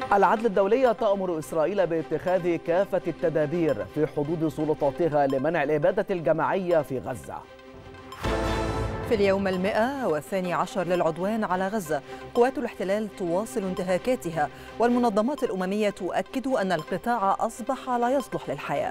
العدل الدولية تأمر إسرائيل باتخاذ كافة التدابير في حدود سلطاتها لمنع الإبادة الجماعية في غزة. في اليوم 112 للعدوان على غزة، قوات الاحتلال تواصل انتهاكاتها، والمنظمات الأممية تؤكد أن القطاع أصبح لا يصلح للحياة.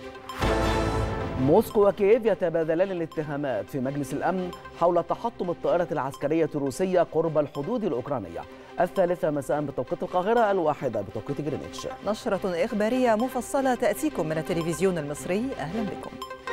موسكو وكييف يتبادلان الاتهامات في مجلس الأمن حول تحطم الطائرة العسكرية الروسية قرب الحدود الأوكرانية، 3 مساء بتوقيت القاهرة، 1 بتوقيت جرينتش. نشرة إخبارية مفصلة تأتيكم من التلفزيون المصري، أهلا بكم.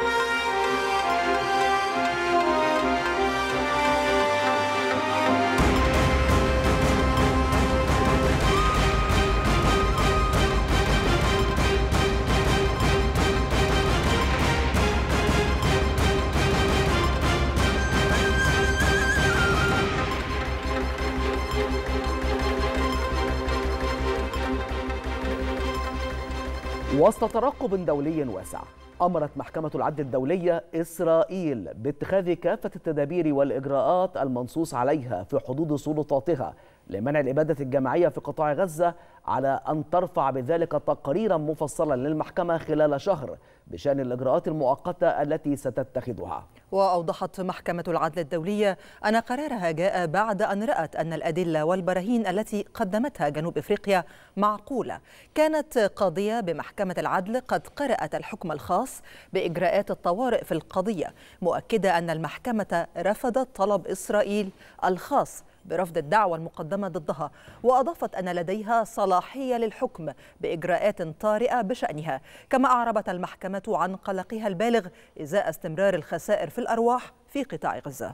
وسط ترقب دولي واسع، أمرت محكمة العدل الدولية إسرائيل باتخاذ كافة التدابير والإجراءات المنصوص عليها في حدود سلطاتها لمنع الإبادة الجماعية في قطاع غزة، على أن ترفع بذلك تقريرا مفصلا للمحكمة خلال شهر بشأن الإجراءات المؤقتة التي ستتخذها. وأوضحت محكمة العدل الدولية أن قرارها جاء بعد أن رأت أن الأدلة والبراهين التي قدمتها جنوب إفريقيا معقولة. كانت قاضية بمحكمة العدل قد قرأت الحكم الخاص بإجراءات الطوارئ في القضية، مؤكدة أن المحكمة رفضت طلب إسرائيل الخاص برفض الدعوى المقدمة ضدها، وأضافت أن لديها صلاحية للحكم بإجراءات طارئة بشأنها. كما أعربت المحكمة عن قلقها البالغ إزاء استمرار الخسائر في الأرواح في قطاع غزة.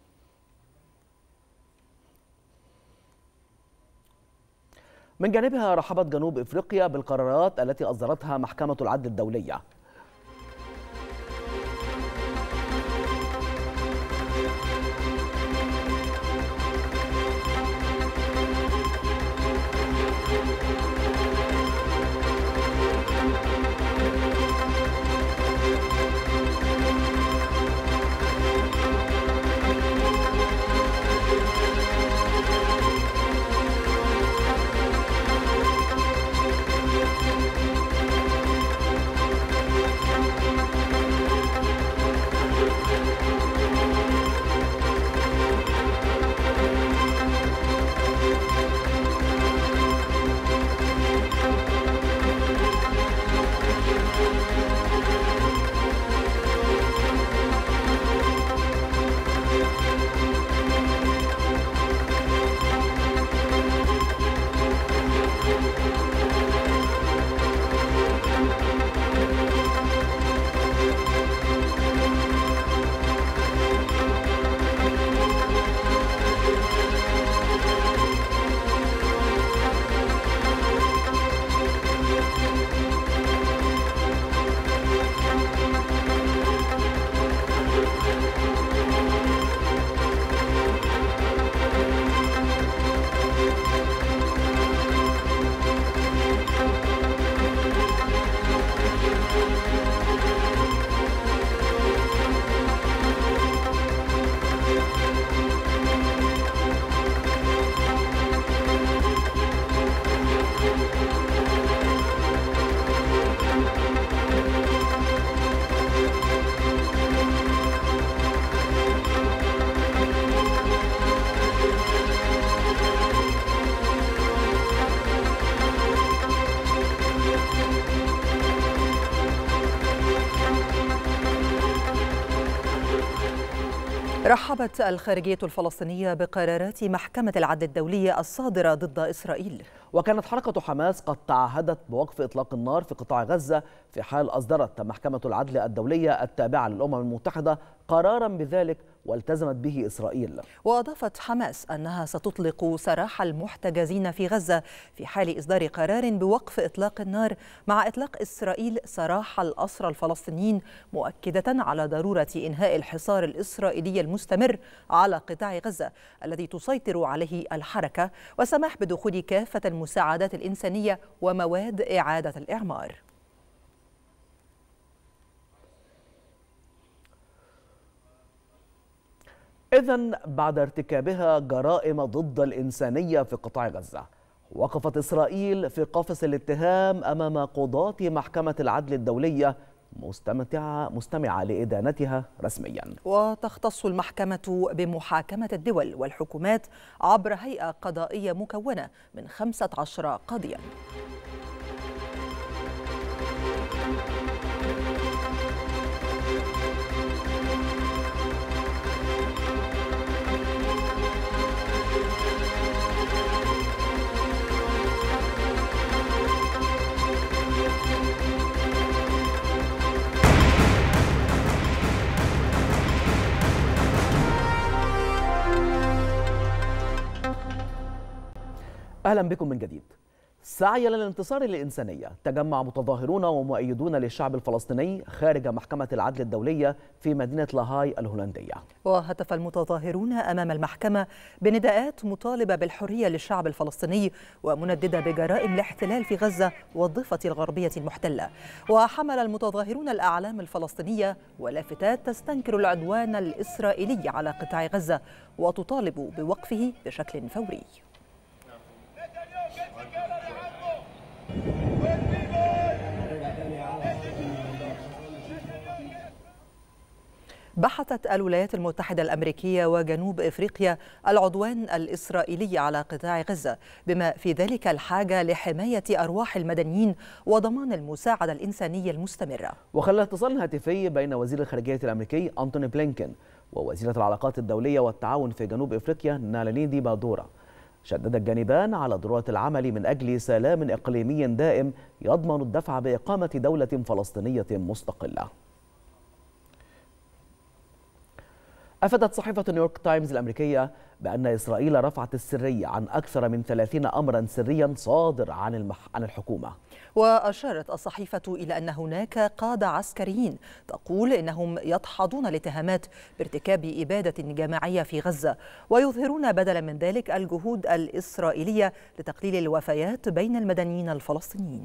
من جانبها رحبت جنوب إفريقيا بالقرارات التي أصدرتها محكمة العدل الدولية. رحبت الخارجية الفلسطينية بقرارات محكمة العدل الدولية الصادرة ضد إسرائيل. وكانت حركة حماس قد تعهدت بوقف إطلاق النار في قطاع غزة في حال أصدرت محكمة العدل الدولية التابعة للأمم المتحدة قرارا بذلك والتزمت به إسرائيل. وأضافت حماس أنها ستطلق سراح المحتجزين في غزة في حال إصدار قرار بوقف إطلاق النار، مع إطلاق إسرائيل سراح الأسرى الفلسطينيين، مؤكدة على ضرورة إنهاء الحصار الإسرائيلي المستمر على قطاع غزة الذي تسيطر عليه الحركة، وسماح بدخول كافة المساعدات الإنسانية ومواد إعادة الإعمار. إذن بعد ارتكابها جرائم ضد الإنسانية في قطاع غزة، وقفت إسرائيل في قفص الاتهام أمام قضاة محكمة العدل الدولية مستمعة لإدانتها رسميا. وتختص المحكمة بمحاكمة الدول والحكومات عبر هيئة قضائية مكونة من 15 قاضيا. أهلا بكم من جديد. سعيا للانتصار للإنسانية تجمع متظاهرون ومؤيدون للشعب الفلسطيني خارج محكمة العدل الدولية في مدينة لاهاي الهولندية. وهتف المتظاهرون أمام المحكمة بنداءات مطالبة بالحرية للشعب الفلسطيني ومنددة بجرائم الاحتلال في غزة والضفة الغربية المحتلة. وحمل المتظاهرون الأعلام الفلسطينية ولافتات تستنكر العدوان الإسرائيلي على قطاع غزة وتطالب بوقفه بشكل فوري. بحثت الولايات المتحدة الأمريكية وجنوب إفريقيا العدوان الإسرائيلي على قطاع غزة بما في ذلك الحاجة لحماية أرواح المدنيين وضمان المساعدة الإنسانية المستمرة. وخلال اتصال هاتفي بين وزير الخارجية الأمريكي أنتوني بلينكن ووزيرة العلاقات الدولية والتعاون في جنوب إفريقيا ناليندي بادورا، شدد الجانبان على ضرورة العمل من أجل سلام إقليمي دائم يضمن الدفع بإقامة دولة فلسطينية مستقلة. أفادت صحيفة نيويورك تايمز الأمريكية بأن إسرائيل رفعت السرية عن أكثر من 30 أمرا سريا صادر عن الحكومة. وأشارت الصحيفة إلى أن هناك قادة عسكريين تقول إنهم يدحضون الاتهامات بارتكاب إبادة جماعية في غزة ويظهرون بدلا من ذلك الجهود الإسرائيلية لتقليل الوفيات بين المدنيين الفلسطينيين.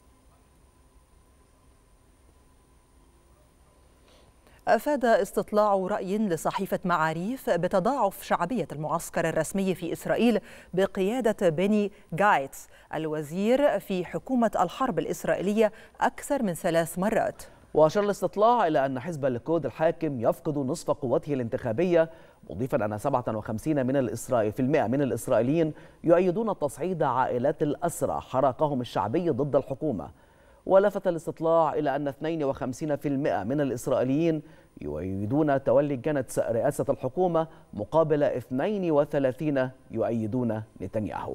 أفاد استطلاع رأي لصحيفة معاريف بتضاعف شعبية المعسكر الرسمي في إسرائيل بقيادة بيني جايتس الوزير في حكومة الحرب الإسرائيلية أكثر من 3 مرات. وأشار الاستطلاع إلى أن حزب الليكود الحاكم يفقد نصف قوته الانتخابية، مضيفا أن 57% من الإسرائيليين يؤيدون تصعيد عائلات الأسرى حراكهم الشعبي ضد الحكومة. ولفت الاستطلاع إلى أن 52% من الإسرائيليين يؤيدون تولي جانتس رئاسة الحكومة مقابل 32 يؤيدون نتنياهو.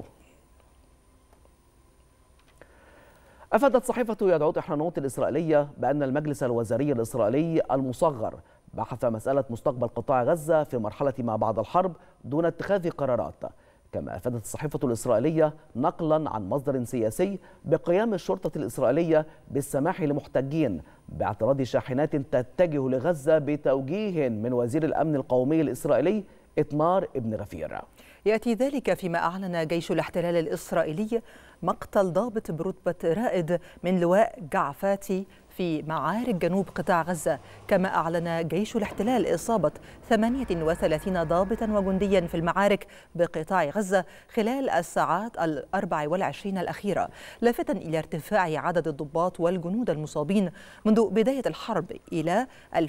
أفادت صحيفة يدعوت إحرانوت الإسرائيلية بأن المجلس الوزاري الإسرائيلي المصغر بحث مسألة مستقبل قطاع غزة في مرحلة ما بعد الحرب دون اتخاذ قرارات. كما أفادت الصحيفة الإسرائيلية نقلا عن مصدر سياسي بقيام الشرطة الإسرائيلية بالسماح لمحتجين باعتراض شاحنات تتجه لغزة بتوجيه من وزير الأمن القومي الإسرائيلي إتمار ابن غفير. يأتي ذلك فيما أعلن جيش الاحتلال الإسرائيلي مقتل ضابط برتبة رائد من لواء جعفاتي في معارك جنوب قطاع غزة. كما أعلن جيش الاحتلال إصابة 38 ضابطا وجنديا في المعارك بقطاع غزة خلال الساعات 24 الأخيرة، لافتاً إلى ارتفاع عدد الضباط والجنود المصابين منذ بداية الحرب إلى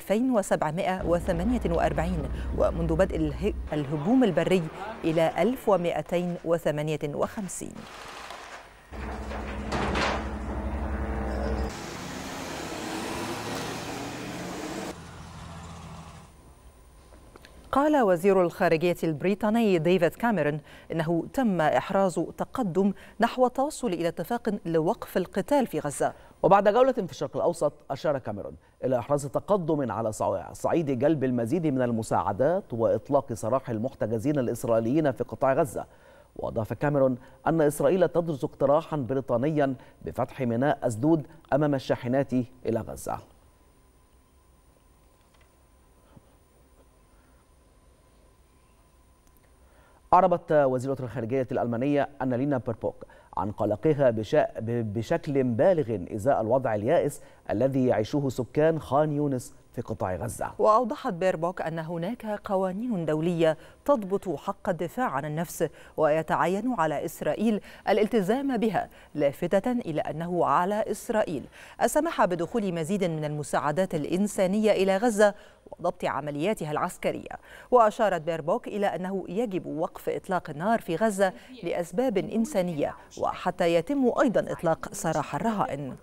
2748 ومنذ بدء الهجوم البري إلى 1258. قال وزير الخارجية البريطاني ديفيد كاميرون إنه تم إحراز تقدم نحو التوصل إلى اتفاق لوقف القتال في غزة. وبعد جولة في الشرق الأوسط أشار كاميرون إلى إحراز تقدم على صعيد جلب المزيد من المساعدات وإطلاق سراح المحتجزين الإسرائيليين في قطاع غزة. وأضاف كاميرون أن إسرائيل تدرس اقتراحا بريطانيا بفتح ميناء أسدود أمام الشاحنات إلى غزة. أعربت وزيرة الخارجية الألمانية أنالينا بيربوك عن قلقها بشكل بالغ إزاء الوضع اليائس الذي يعيشه سكان خان يونس في قطاع غزة. وأوضحت بيربوك أن هناك قوانين دولية تضبط حق الدفاع عن النفس ويتعين على إسرائيل الالتزام بها، لافتة إلى أنه على إسرائيل السماح بدخول مزيد من المساعدات الإنسانية إلى غزة وضبط عملياتها العسكرية. وأشارت بيربوك إلى أنه يجب وقف إطلاق النار في غزة لأسباب إنسانية وحتى يتم أيضا إطلاق سراح الرهائن.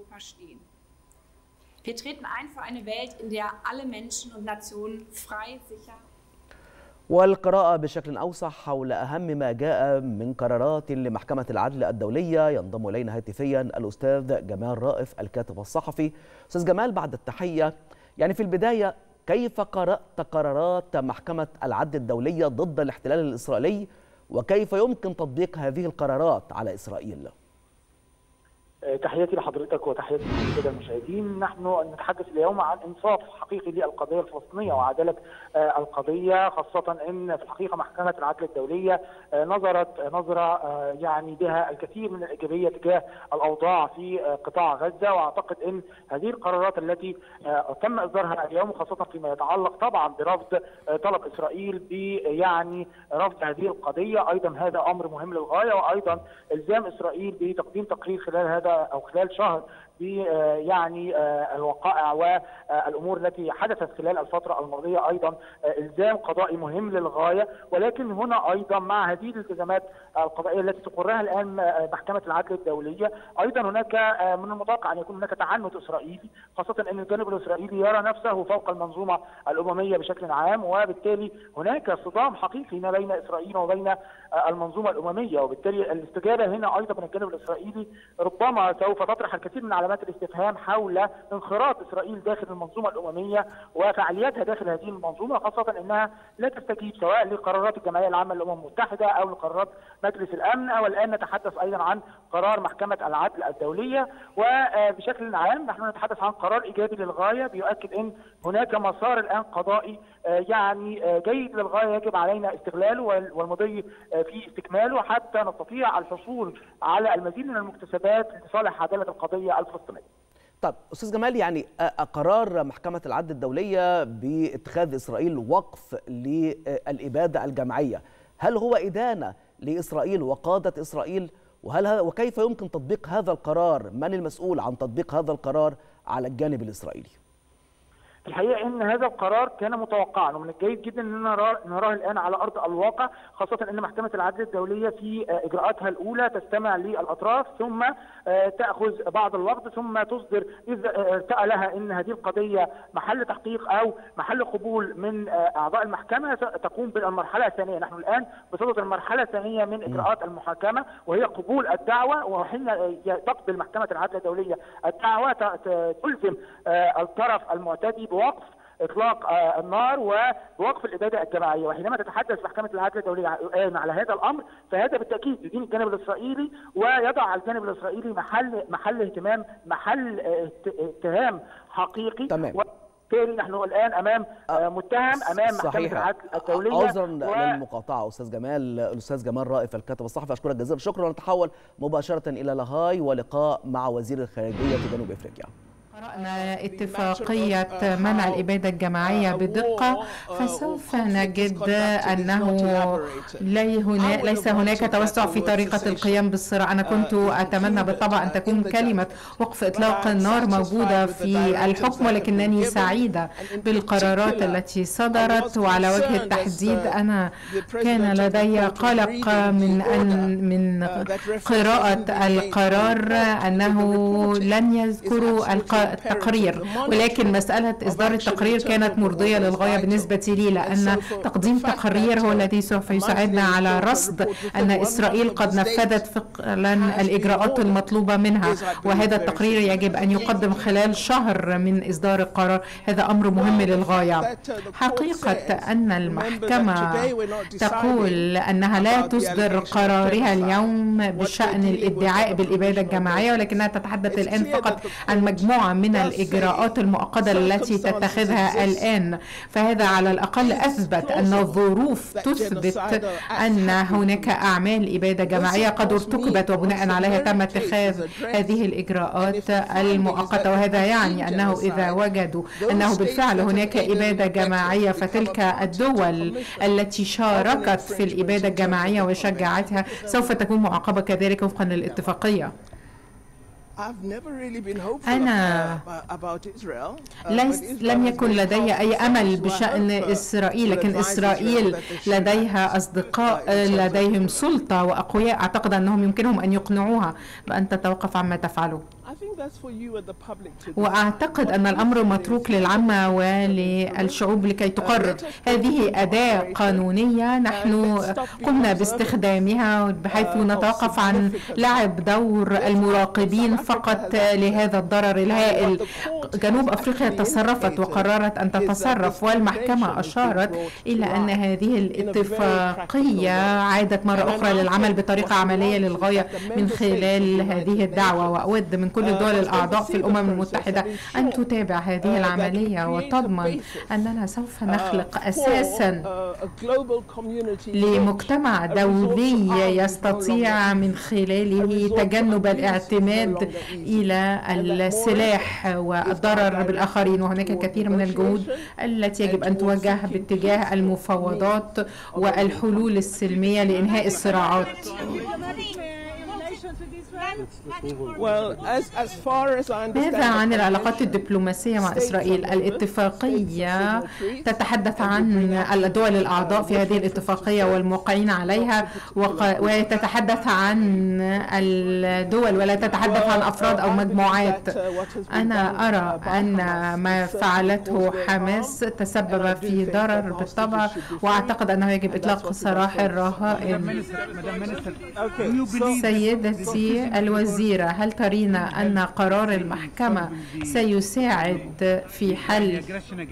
Wir treten ein für eine Welt, in der alle Menschen und Nationen frei, sicher. والقراءة بشكل أوسع حول أهم ما جاء من قرارات لمحكمة العدل الدولية ينضم إلينا هاتفيا الأستاذ جمال رائف الكاتب الصحفي. أستاذ جمال، بعد التحية، يعني في البداية كيف قرأت قرارات محكمة العدل الدولية ضد الاحتلال الإسرائيلي وكيف يمكن تطبيق هذه القرارات على إسرائيل؟ تحياتي لحضرتك وتحياتي للساده المشاهدين. نحن نتحدث اليوم عن انصاف حقيقي للقضيه الفلسطينيه وعداله القضيه، خاصه ان في الحقيقه محكمه العدل الدوليه نظرت نظره يعني بها الكثير من الايجابيه تجاه الاوضاع في قطاع غزه، واعتقد ان هذه القرارات التي تم اصدارها اليوم خاصه فيما يتعلق طبعا برفض طلب اسرائيل يعني رفض هذه القضيه، ايضا هذا امر مهم للغايه، وايضا الزام اسرائيل بتقديم تقرير خلال هذا أو خلال شهر يعني الوقائع والأمور التي حدثت خلال الفترة الماضية، أيضا إلزام قضائي مهم للغاية. ولكن هنا أيضا مع هذه الالتزامات القضائية التي تقرها الآن محكمة العدل الدولية، أيضا هناك من المتوقع أن يكون هناك تعنت إسرائيلي، خاصة أن الجانب الإسرائيلي يرى نفسه فوق المنظومة الأممية بشكل عام، وبالتالي هناك صدام حقيقي ما بين إسرائيل وبين المنظومة الأممية، وبالتالي الاستجابة هنا أيضا من الجانب الإسرائيلي ربما سوف تطرح الكثير من علامات الاستفهام حول انخراط إسرائيل داخل المنظومة الأممية وفعالياتها داخل هذه المنظومة، خاصة أنها لا تستجيب سواء لقرارات الجمعية العامة للأمم المتحدة أو لقرارات مجلس الأمن، أو الآن نتحدث أيضا عن قرار محكمة العدل الدولية. وبشكل عام نحن نتحدث عن قرار إيجابي للغاية بيؤكد أن هناك مسار الآن قضائي يعني جيد للغاية يجب علينا استغلاله والمضي في استكماله حتى نستطيع الحصول على المزيد من المكتسبات لصالح عدالة القضية الفلسطينية. طب أستاذ جمال، يعني قرار محكمة العدل الدولية باتخاذ إسرائيل وقف للإبادة الجماعية، هل هو إدانة لإسرائيل وقادة إسرائيل؟ وكيف يمكن تطبيق هذا القرار؟ من المسؤول عن تطبيق هذا القرار على الجانب الإسرائيلي؟ الحقيقه ان هذا القرار كان متوقعا، ومن الجيد جدا ان نراه الان على ارض الواقع، خاصه ان محكمه العدل الدوليه في اجراءاتها الاولى تستمع للاطراف ثم تاخذ بعض الوقت ثم تصدر اذا ارتأى لها ان هذه القضيه محل تحقيق او محل قبول من اعضاء المحكمه تقوم بالمرحله الثانيه. نحن الان بصدد المرحله الثانيه من اجراءات المحاكمه وهي قبول الدعوه، وحين تقبل محكمه العدل الدوليه الدعوه تلزم الطرف المعتدي بوقف اطلاق النار ووقف الاباده الجماعيه. وحينما تتحدث محكمه العدل الدوليه على هذا الامر فهذا بالتاكيد يدين الجانب الاسرائيلي ويضع الجانب الاسرائيلي محل اهتمام، محل اتهام حقيقي. تمام. وبالتالي نحن الان امام متهم امام محكمه العدل الدوليه. عذرا للمقاطعه استاذ جمال، الاستاذ جمال رائف الكاتب الصحفي، اشكرك جزيلا الشكر. ونتحول مباشره الى لاهاي ولقاء مع وزير الخارجيه في جنوب افريقيا. قرأنا اتفاقية منع الإبادة الجماعية بدقة، فسوف نجد أنه ليس هناك توسع في طريقة القيام بالصراع. أنا كنت أتمنى بالطبع أن تكون كلمة وقف إطلاق النار موجودة في الحكم، ولكنني سعيدة بالقرارات التي صدرت. وعلى وجه التحديد أنا كان لدي قلق من قراءة القرار أنه لن يذكروا التقرير، ولكن مسألة إصدار التقرير كانت مرضية للغاية بالنسبة لي، لأن تقديم تقرير هو الذي سوف يساعدنا على رصد أن إسرائيل قد نفذت فعلا الإجراءات المطلوبة منها، وهذا التقرير يجب أن يقدم خلال شهر من إصدار القرار. هذا أمر مهم للغاية. حقيقة أن المحكمة تقول أنها لا تصدر قرارها اليوم بشأن الادعاء بالإبادة الجماعية، ولكنها تتحدث الآن فقط عن مجموعة من الإجراءات المؤقتة التي تتخذها الآن. فهذا على الأقل أثبت أن الظروف تثبت أن هناك أعمال إبادة جماعية قد ارتكبت وبناء عليها تم اتخاذ هذه الإجراءات المؤقتة. وهذا يعني أنه إذا وجدوا أنه بالفعل هناك إبادة جماعية، فتلك الدول التي شاركت في الإبادة الجماعية وشجعتها سوف تكون معاقبة كذلك وفقا للاتفاقية. أنا لم يكن لدي أي أمل بشأن إسرائيل، لكن إسرائيل لديها أصدقاء لديهم سلطة وأقوياء أعتقد أنهم يمكنهم أن يقنعوها بأن تتوقف عما تفعله. وأعتقد أن الأمر متروك للعامة وللشعوب لكي تقرر. هذه أداة قانونية نحن قمنا باستخدامها بحيث نتوقف عن لعب دور المراقبين فقط لهذا الضرر الهائل. جنوب أفريقيا تصرفت وقررت أن تتصرف، والمحكمة أشارت إلى أن هذه الاتفاقية عادت مرة أخرى للعمل بطريقة عملية للغاية من خلال هذه الدعوة. وأود من كل الدول الأعضاء في الأمم المتحدة أن تتابع هذه العملية وتضمن أننا سوف نخلق أساسا لمجتمع دولي يستطيع من خلاله تجنب الاعتماد إلى السلاح والضرر بالآخرين. وهناك كثير من الجهود التي يجب أن توجه باتجاه المفاوضات والحلول السلمية لإنهاء الصراعات. ماذا عن العلاقات الدبلوماسية مع إسرائيل؟ الاتفاقية تتحدث عن الدول الأعضاء في هذه الاتفاقية والموقعين عليها، وتتحدث عن الدول ولا تتحدث عن أفراد أو مجموعات. أنا أرى أن ما فعلته حماس تسبب في ضرر بالطبع، وأعتقد أنه يجب إطلاق سراح الرهائن. سيدتي الوزيرة، هل ترين أن قرار المحكمة سيساعد في حل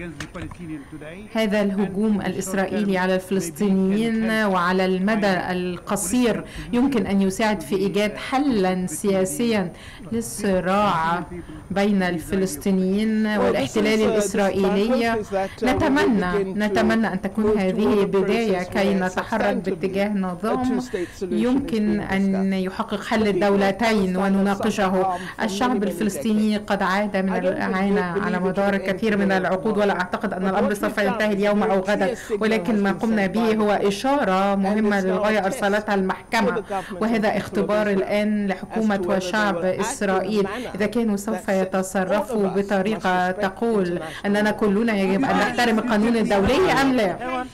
هذا الهجوم الإسرائيلي على الفلسطينيين، وعلى المدى القصير يمكن أن يساعد في إيجاد حلا سياسيا للصراع بين الفلسطينيين والاحتلال الإسرائيلي؟ نتمنى أن تكون هذه بداية كي نتحرك باتجاه نظام يمكن أن يحقق حل الدولتين ونناقشه. الشعب الفلسطيني قد عاد من الإعانة على مدار كثير من العقود، ولا أعتقد أن الأمر سوف ينتهي اليوم أو غدا، ولكن ما قمنا به هو إشارة مهمة للغاية أرسلتها المحكمة، وهذا اختبار الآن لحكومة وشعب إسرائيل إذا كانوا سوف يتصرفوا بطريقة تقول أننا كلنا يجب أن نحترم القانون الدولي أم لا.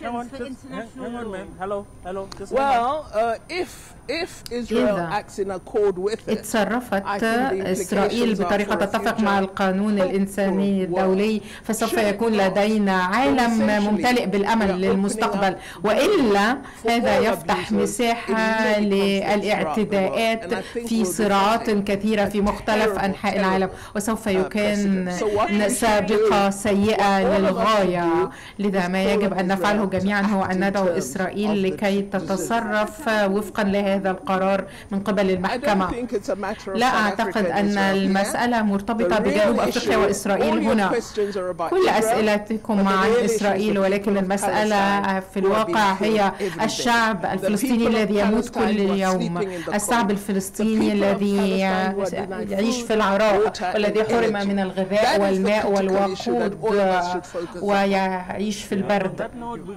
إذا اتصرفت إسرائيل بطريقة تتفق مع القانون الإنساني الدولي فسوف يكون لدينا عالم ممتلئ بالأمل للمستقبل، وإلا هذا يفتح مساحة للاعتداءات في صراعات كثيرة في مختلف أنحاء العالم، وسوف يكون سابقة سيئة للغاية. لذا ما يجب أن نفعله جميعا هو أن ندعو إسرائيل لكي تتصرف وفقا لهذا القرار من قبل المحكمة. لا أعتقد أن المسألة مرتبطة بجنوب أفريقيا وإسرائيل هنا. كل أسئلتكم عن إسرائيل، ولكن المسألة في الواقع هي الشعب الفلسطيني الذي يموت كل يوم، الشعب الفلسطيني الذي يعيش في العراء والذي حرم من الغذاء والماء والوقود ويعيش في البرد.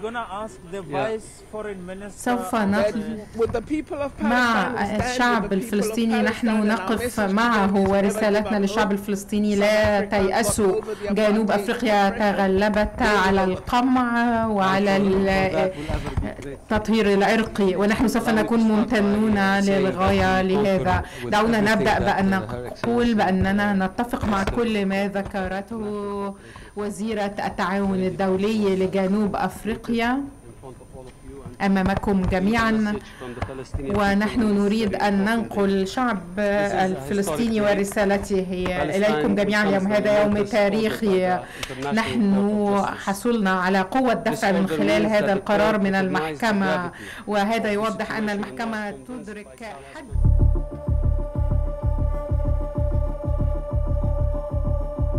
سوف نطلب مع الشعب الفلسطيني، نحن نقف معه، ورسالتنا للشعب الفلسطيني لا تيأسوا. جنوب أفريقيا تغلبت على القمع وعلى التطهير العرقي، ونحن سوف نكون ممتنون للغاية لهذا. دعونا نبدأ بأن نقول بأننا نتفق مع كل ما ذكرته وزيرة التعاون الدولي لجنوب أفريقيا أمامكم جميعا، ونحن نريد أن ننقل الشعب الفلسطيني ورسالته إليكم جميعا اليوم. هذا يوم تاريخي، نحن حصلنا على قوة دفع من خلال هذا القرار من المحكمة، وهذا يوضح أن المحكمة تدرك حد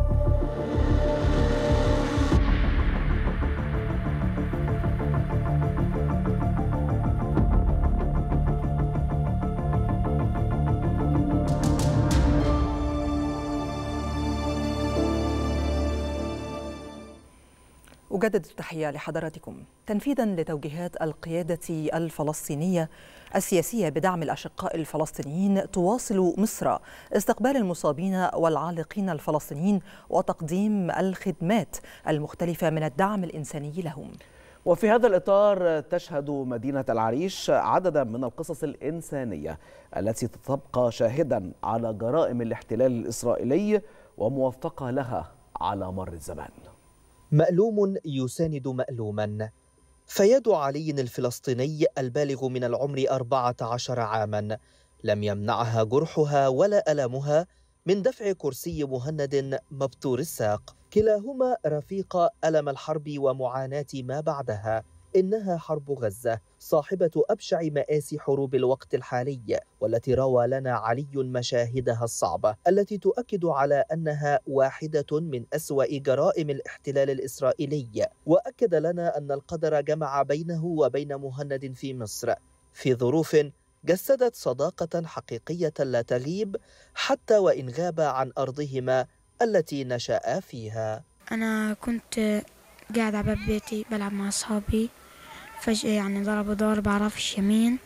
أجدد التحية لحضراتكم. تنفيذا لتوجيهات القيادة الفلسطينية السياسية بدعم الأشقاء الفلسطينيين، تواصل مصر استقبال المصابين والعالقين الفلسطينيين وتقديم الخدمات المختلفة من الدعم الإنساني لهم. وفي هذا الإطار تشهد مدينة العريش عددا من القصص الإنسانية التي تبقى شاهدا على جرائم الاحتلال الإسرائيلي وموثقة لها على مر الزمان. مألوم يساند مألوما، فيد علي الفلسطيني البالغ من العمر 14 عاما لم يمنعها جرحها ولا ألمها من دفع كرسي مهند مبتور الساق. كلاهما رفيق ألم الحرب ومعاناة ما بعدها. إنها حرب غزة، صاحبة أبشع مآسي حروب الوقت الحالي، والتي روى لنا علي مشاهدها الصعبة التي تؤكد على أنها واحدة من أسوأ جرائم الاحتلال الإسرائيلي. وأكد لنا أن القدر جمع بينه وبين مهند في مصر في ظروف جسدت صداقة حقيقية لا تغيب حتى وإن غاب عن أرضهما التي نشأ فيها. أنا كنت قاعد على باب بيتي بلعب مع أصحابي، فجأة يعني ضربوا ضرب عرفش يمين،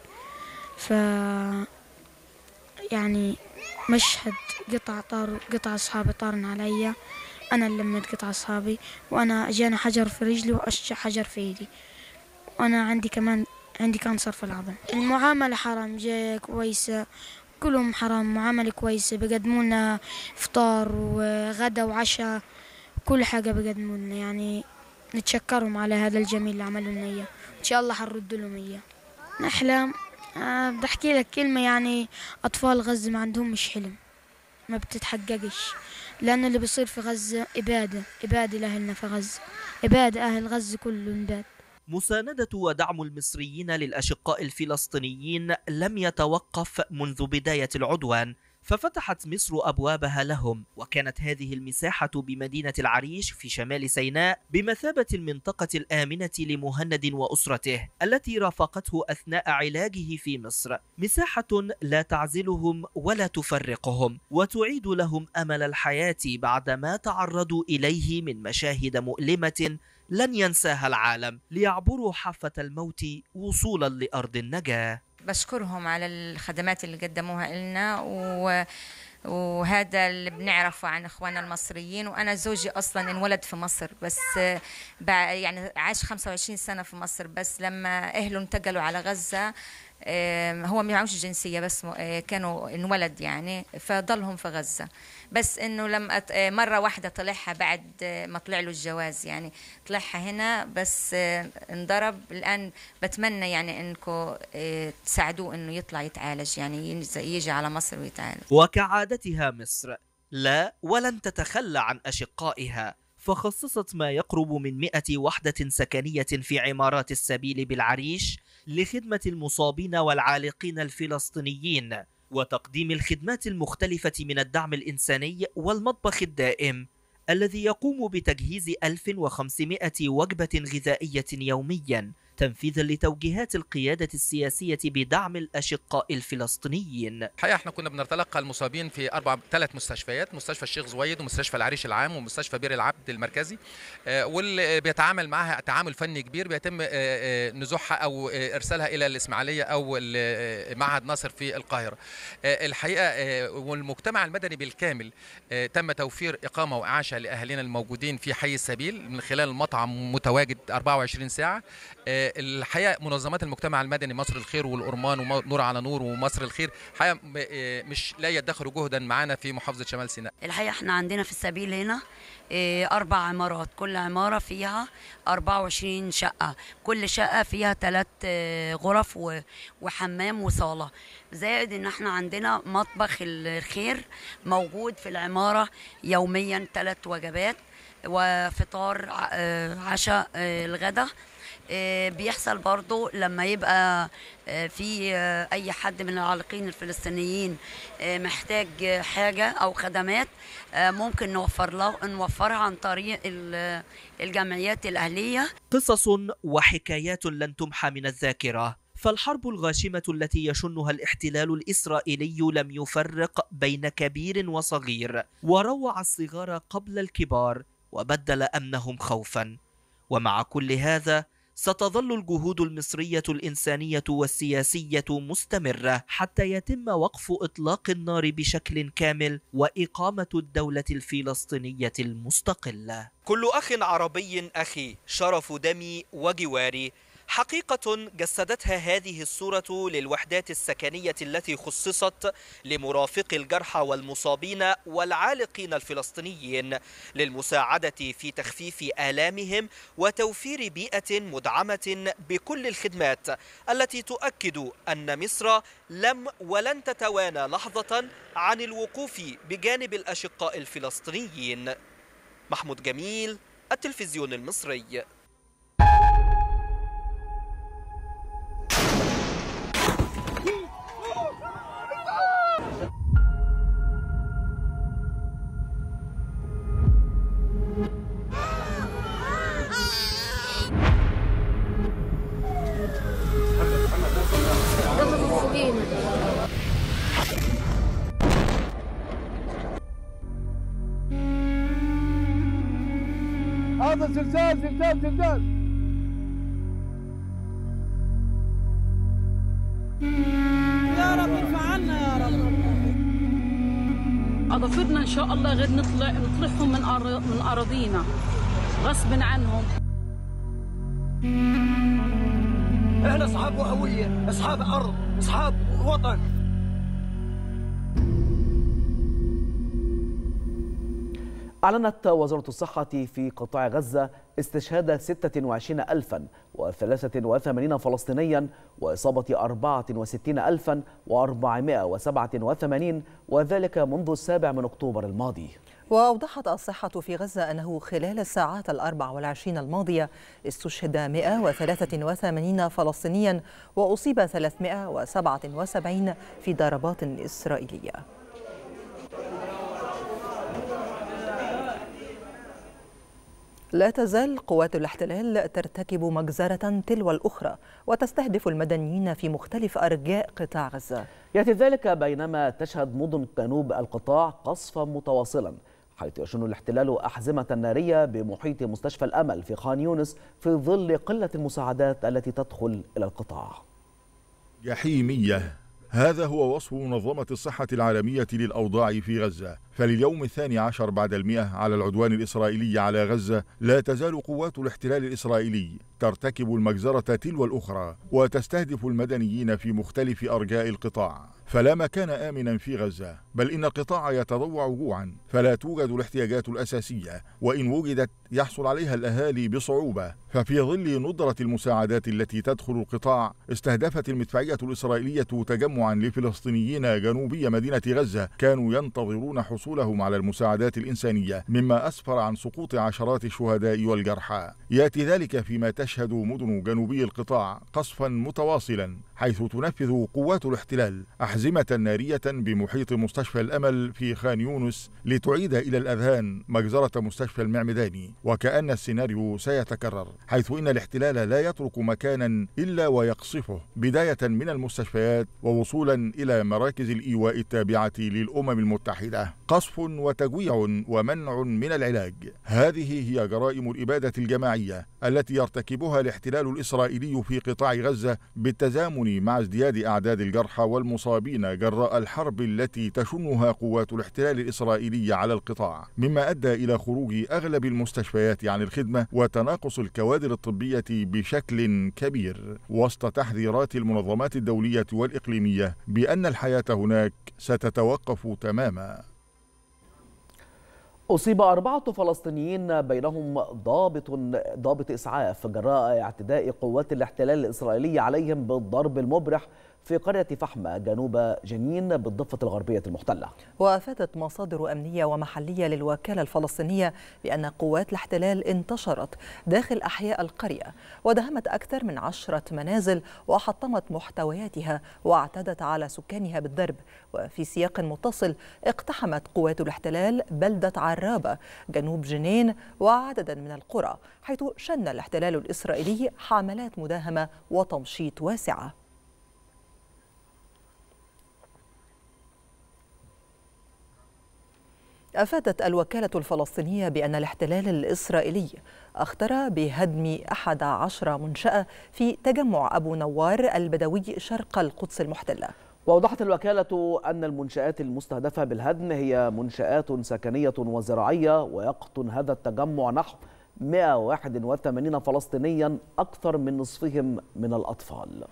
يعني مشهد قطع أصحابي طارن عليا، أنا اللي لميت قطع أصحابي، وأنا جاني حجر في رجلي وأشجع حجر في إيدي، وأنا عندي كانسر في العظم. المعاملة حرام جاية كويسة، كلهم حرام، معاملة كويسة، بيقدموا لنا فطار وغدا وعشاء، كل حاجة بيقدموا لنا، يعني نتشكرهم على هذا الجميل اللي عملوا لنا إياه، إن شاء الله حنرد لهم إياه. نحلم، بدي أحكي لك كلمة، يعني أطفال غزة ما عندهم مش حلم، ما بتتحققش، لأن اللي بيصير في غزة إبادة لأهلنا في غزة، إبادة أهل غزة كلهم إبادة. مساندة ودعم المصريين للأشقاء الفلسطينيين لم يتوقف منذ بداية العدوان، ففتحت مصر أبوابها لهم، وكانت هذه المساحة بمدينة العريش في شمال سيناء بمثابة المنطقة الآمنة لمهند وأسرته التي رافقته أثناء علاجه في مصر، مساحة لا تعزلهم ولا تفرقهم وتعيد لهم أمل الحياة بعدما تعرضوا إليه من مشاهد مؤلمة لن ينساها العالم، ليعبروا حافة الموت وصولا لأرض النجاة. بشكرهم على الخدمات اللي قدموها لنا، وهذا اللي بنعرفه عن اخواننا المصريين. وانا زوجي اصلا انولد في مصر، بس يعني عاش 25 سنة في مصر، بس لما اهله انتقلوا على غزة هو ما معهوش جنسية، بس كانوا انولد يعني، فضلهم في غزة. بس انه لما مرة واحدة طلعها بعد ما طلع له الجواز، يعني طلعها هنا بس انضرب. الآن بتمنى يعني انكم تساعدوه انه يطلع يتعالج، يعني يجي على مصر ويتعالج. وكعادتها مصر لا ولن تتخلى عن أشقائها، فخصصت ما يقرب من 100 وحدة سكنية في عمارات السبيل بالعريش لخدمة المصابين والعالقين الفلسطينيين وتقديم الخدمات المختلفة من الدعم الإنساني والمطبخ الدائم الذي يقوم بتجهيز 1500 وجبة غذائية يوميا، تنفيذا لتوجيهات القيادة السياسية بدعم الأشقاء الفلسطينيين. الحقيقة احنا كنا بنتلقى المصابين في 3 مستشفيات، مستشفى الشيخ زويد ومستشفى العريش العام ومستشفى بير العبد المركزي، واللي بيتعامل معها تعامل فني كبير، بيتم نزوحها أو إرسالها إلى الإسماعيلية أو معهد ناصر في القاهرة. الحقيقة والمجتمع المدني بالكامل تم توفير إقامة وإعاشة لأهالينا الموجودين في حي السبيل من خلال المطعم متواجد 24 ساعة. الحقيقه منظمات المجتمع المدني مصر الخير والأورمان ونور على نور ومصر الخير الحقيقه مش لا يدخروا جهدا معانا في محافظه شمال سيناء. الحقيقه احنا عندنا في السبيل هنا 4 عمارات، كل عماره فيها 24 شقه، كل شقه فيها 3 غرف وحمام وصاله، زائد ان احنا عندنا مطبخ الخير موجود في العماره يوميا 3 وجبات وفطار عشاء الغداء. بيحصل برضو لما يبقى في أي حد من العالقين الفلسطينيين محتاج حاجة أو خدمات ممكن نوفرها عن طريق الجمعيات الأهلية. قصص وحكايات لن تمحى من الذاكرة، فالحرب الغاشمة التي يشنها الاحتلال الإسرائيلي لم يفرق بين كبير وصغير، وروع الصغار قبل الكبار وبدل أمنهم خوفا. ومع كل هذا ستظل الجهود المصرية الإنسانية والسياسية مستمرة حتى يتم وقف إطلاق النار بشكل كامل وإقامة الدولة الفلسطينية المستقلة. كل أخ عربي أخي، شرف دمي وجواري، حقيقة جسدتها هذه الصورة للوحدات السكنية التي خصصت لمرافق الجرحى والمصابين والعالقين الفلسطينيين للمساعدة في تخفيف آلامهم وتوفير بيئة مدعمة بكل الخدمات التي تؤكد أن مصر لم ولن تتوانى لحظة عن الوقوف بجانب الأشقاء الفلسطينيين. محمود جميل، التلفزيون المصري. هذا زلزال زلزال زلزال. يا رب ارفع عنا يا رب. اضافرنا ان شاء الله غير نطلعهم من اراضينا غصب عنهم. احنا اصحاب هويه، اصحاب ارض، اصحاب وطن. أعلنت وزارة الصحة في قطاع غزة استشهاد 26,083 فلسطينيا وإصابة 64,487 وذلك منذ 7 أكتوبر الماضي. وأوضحت الصحة في غزة أنه خلال الساعات 24 الماضية استشهد 183 فلسطينيا وأصيب 377 في ضربات إسرائيلية. لا تزال قوات الاحتلال ترتكب مجزرة تلو الأخرى وتستهدف المدنيين في مختلف أرجاء قطاع غزة. يأتي ذلك بينما تشهد مدن جنوب القطاع قصفا متواصلا، حيث يشن الاحتلال أحزمة نارية بمحيط مستشفى الأمل في خان يونس في ظل قلة المساعدات التي تدخل إلى القطاع. جحيمية، هذا هو وصف منظمة الصحة العالمية للأوضاع في غزة. فلليوم 12 بعد 100 على العدوان الإسرائيلي على غزة لا تزال قوات الاحتلال الإسرائيلي ترتكب المجزرة تلو الأخرى وتستهدف المدنيين في مختلف أرجاء القطاع. فلا مكان آمنا في غزة، بل إن القطاع يتضوع جوعا، فلا توجد الاحتياجات الأساسية، وإن وجدت يحصل عليها الأهالي بصعوبة. ففي ظل ندرة المساعدات التي تدخل القطاع، استهدفت المدفعية الإسرائيلية تجمعا لفلسطينيين جنوبي مدينة غزة كانوا ينتظرون حصولهم على المساعدات الإنسانية، مما أسفر عن سقوط عشرات الشهداء والجرحى. يأتي ذلك فيما تشهد مدن جنوبي القطاع قصفا متواصلا، حيث تنفذ قوات الاحتلال أحزمة نارية بمحيط مستشفى الأمل في خان يونس لتعيد إلى الأذهان مجزرة مستشفى المعمداني. وكأن السيناريو سيتكرر، حيث إن الاحتلال لا يترك مكانا إلا ويقصفه، بداية من المستشفيات ووصولا إلى مراكز الإيواء التابعة للأمم المتحدة. قصف وتجويع ومنع من العلاج، هذه هي جرائم الإبادة الجماعية التي يرتكبها الاحتلال الإسرائيلي في قطاع غزة بالتزامن مع ازدياد أعداد الجرحى والمصابين جراء الحرب التي تشنها قوات الاحتلال الإسرائيلي على القطاع، مما أدى إلى خروج أغلب المستشفيات عن الخدمة وتناقص الكوادر الطبية بشكل كبير، وسط تحذيرات المنظمات الدولية والإقليمية بأن الحياة هناك ستتوقف تماما. أصيب 4 فلسطينيين بينهم ضابط إسعاف جراء اعتداء قوات الاحتلال الإسرائيلي عليهم بالضرب المبرح في قرية فحمة جنوب جنين بالضفة الغربية المحتلة. وافادت مصادر أمنية ومحلية للوكالة الفلسطينية بأن قوات الاحتلال انتشرت داخل أحياء القرية ودهمت أكثر من 10 منازل وحطمت محتوياتها واعتدت على سكانها بالضرب. وفي سياق متصل اقتحمت قوات الاحتلال بلدة عرابة جنوب جنين وعددا من القرى، حيث شن الاحتلال الإسرائيلي حملات مداهمة وتمشيط واسعة. أفادت الوكالة الفلسطينية بأن الاحتلال الإسرائيلي أخطر بهدم 11 منشأة في تجمع أبو نوار البدوي شرق القدس المحتلة. وأوضحت الوكالة أن المنشآت المستهدفة بالهدم هي منشآت سكنية وزراعية، ويقطن هذا التجمع نحو 181 فلسطينيا، أكثر من نصفهم من الأطفال.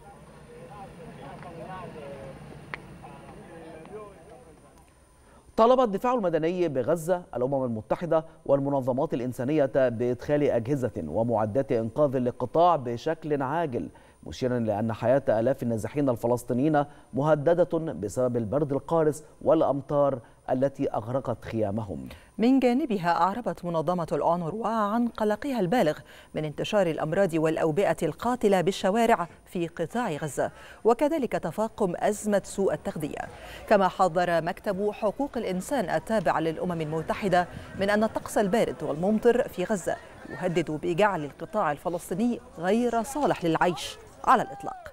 طالب الدفاع المدني بغزة الأمم المتحدة والمنظمات الإنسانية بإدخال أجهزة ومعدات إنقاذ للقطاع بشكل عاجل، مشيرا لأن حياة آلاف النازحين الفلسطينيين مهددة بسبب البرد القارس والأمطار التي أغرقت خيامهم. من جانبها أعربت منظمة الأونروا عن قلقها البالغ من انتشار الأمراض والأوبئة القاتلة بالشوارع في قطاع غزة، وكذلك تفاقم أزمة سوء التغذية. كما حذر مكتب حقوق الإنسان التابع للأمم المتحدة من أن الطقس البارد والممطر في غزة يهدد بجعل القطاع الفلسطيني غير صالح للعيش على الإطلاق.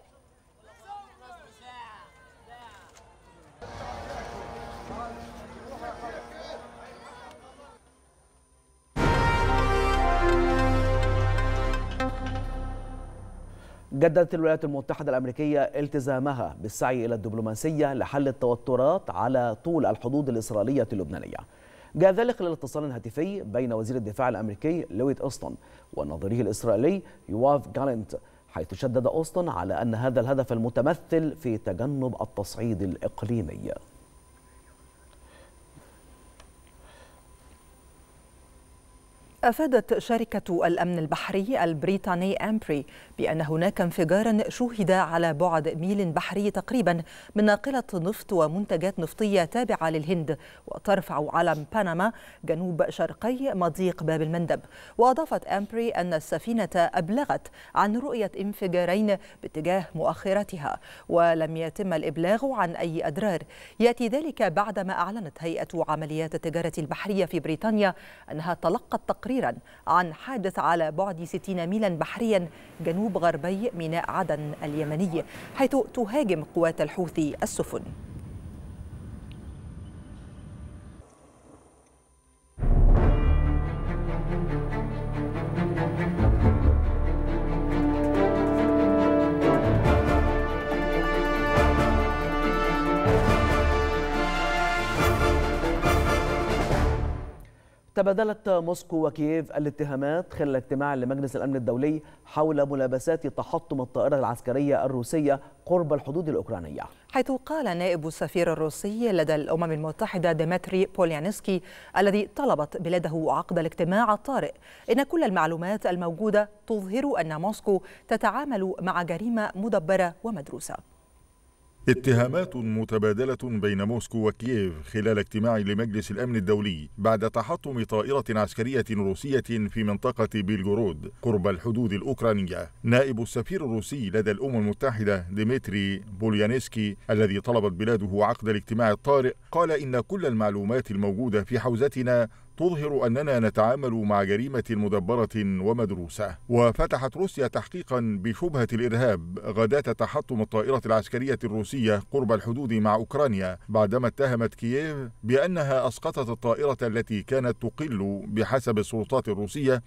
جددت الولايات المتحدة الأمريكية التزامها بالسعي إلى الدبلوماسية لحل التوترات على طول الحدود الإسرائيلية اللبنانية. جاء ذلك خلال اتصال هاتفي بين وزير الدفاع الأمريكي لويد أوستن ونظيره الإسرائيلي يواف جالنت، حيث شدد أوستن على أن هذا الهدف المتمثل في تجنب التصعيد الإقليمي. أفادت شركة الأمن البحري البريطاني أمبري بأن هناك انفجارا شوهد على بعد ميل بحري تقريبا من ناقلة نفط ومنتجات نفطية تابعة للهند وترفع علم بنما جنوب شرقي مضيق باب المندب. وأضافت أمبري أن السفينة أبلغت عن رؤية انفجارين باتجاه مؤخرتها، ولم يتم الإبلاغ عن أي أضرار. يأتي ذلك بعدما أعلنت هيئة عمليات التجارة البحرية في بريطانيا أنها تلقت تقريرا عن حادث على بعد 60 ميلا بحريا جنوب غربي ميناء عدن اليمني، حيث تهاجم قوات الحوثي السفن. تبادلت موسكو وكييف الاتهامات خلال اجتماع لمجلس الأمن الدولي حول ملابسات تحطم الطائرة العسكرية الروسية قرب الحدود الأوكرانية، حيث قال نائب السفير الروسي لدى الأمم المتحدة ديمتري بوليانسكي الذي طلبت بلاده عقد الاجتماع الطارئ إن كل المعلومات الموجودة تظهر أن موسكو تتعامل مع جريمة مدبرة ومدروسة. اتهامات متبادلة بين موسكو وكييف خلال اجتماع لمجلس الأمن الدولي بعد تحطم طائرة عسكرية روسية في منطقة بيلغورود قرب الحدود الأوكرانية. نائب السفير الروسي لدى الأمم المتحدة ديمتري بوليانسكي الذي طلبت بلاده عقد الاجتماع الطارئ قال إن كل المعلومات الموجودة في حوزتنا تظهر أننا نتعامل مع جريمة مدبرة ومدروسة. وفتحت روسيا تحقيقا بشبهة الإرهاب غداة تحطم الطائرة العسكرية الروسية قرب الحدود مع أوكرانيا، بعدما اتهمت كييف بأنها أسقطت الطائرة التي كانت تقل بحسب السلطات الروسية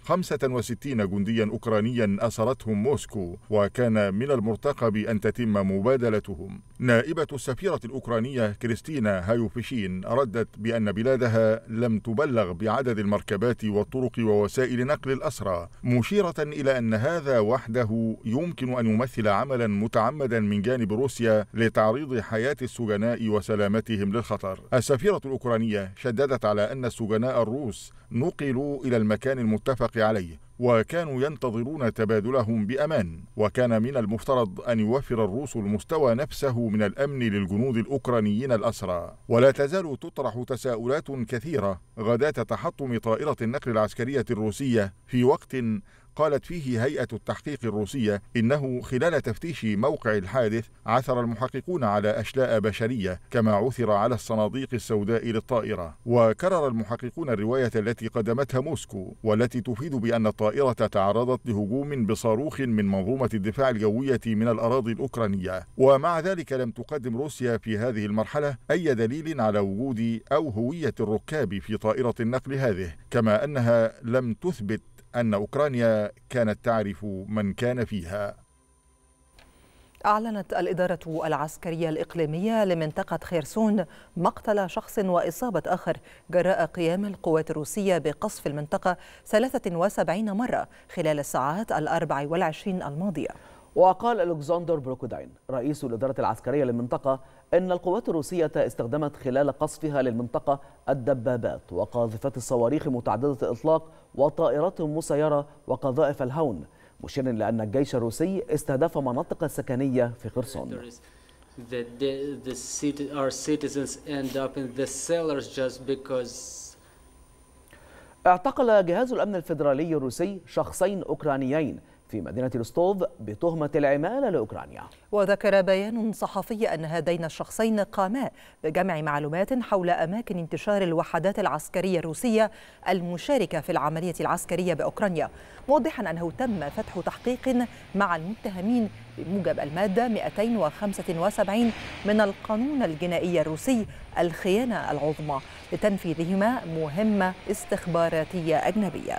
65 جنديا أوكرانيا أسرتهم موسكو، وكان من المرتقب أن تتم مبادلتهم. نائبة السفيرة الأوكرانية كريستينا هايوفيشين ردت بأن بلادها لم تبلغ بعدد المركبات والطرق ووسائل نقل الأسرى، مشيرة إلى أن هذا وحده يمكن أن يمثل عملا متعمدا من جانب روسيا لتعريض حياة السجناء وسلامتهم للخطر. السفيرة الأوكرانية شددت على أن السجناء الروس نقلوا إلى المكان المتفق عليه وكانوا ينتظرون تبادلهم بأمان، وكان من المفترض أن يوفر الروس المستوى نفسه من الأمن للجنود الأوكرانيين الأسرى. ولا تزال تطرح تساؤلات كثيرة غداة تحطم طائرة النقل العسكرية الروسية في وقت قالت فيه هيئة التحقيق الروسية إنه خلال تفتيش موقع الحادث عثر المحققون على أشلاء بشرية كما عثر على الصناديق السوداء للطائرة. وكرر المحققون الرواية التي قدمتها موسكو والتي تفيد بأن الطائرة تعرضت لهجوم بصاروخ من منظومة الدفاع الجوية من الأراضي الأوكرانية. ومع ذلك لم تقدم روسيا في هذه المرحلة أي دليل على وجود أو هوية الركاب في طائرة النقل هذه، كما أنها لم تثبت أن أوكرانيا كانت تعرف من كان فيها. أعلنت الإدارة العسكرية الإقليمية لمنطقة خيرسون مقتل شخص وإصابة آخر جراء قيام القوات الروسية بقصف المنطقة 73 مرة خلال الساعات 24 الماضية. وقال ألكسندر بروكوداين رئيس الإدارة العسكرية للمنطقة إن القوات الروسية استخدمت خلال قصفها للمنطقة الدبابات وقاذفات الصواريخ متعددة الإطلاق وطائرات مسيرة وقذائف الهون، مشيرا لأن الجيش الروسي استهدف مناطق سكنية في خرسون. اعتقل جهاز الأمن الفيدرالي الروسي شخصين أوكرانيين في مدينة روستوف بتهمة العمالة لأوكرانيا. وذكر بيان صحفي أن هذين الشخصين قاما بجمع معلومات حول أماكن انتشار الوحدات العسكرية الروسية المشاركة في العملية العسكرية بأوكرانيا، موضحا أنه تم فتح تحقيق مع المتهمين بموجب المادة 275 من القانون الجنائي الروسي الخيانة العظمى لتنفيذهما مهمة استخباراتية أجنبية.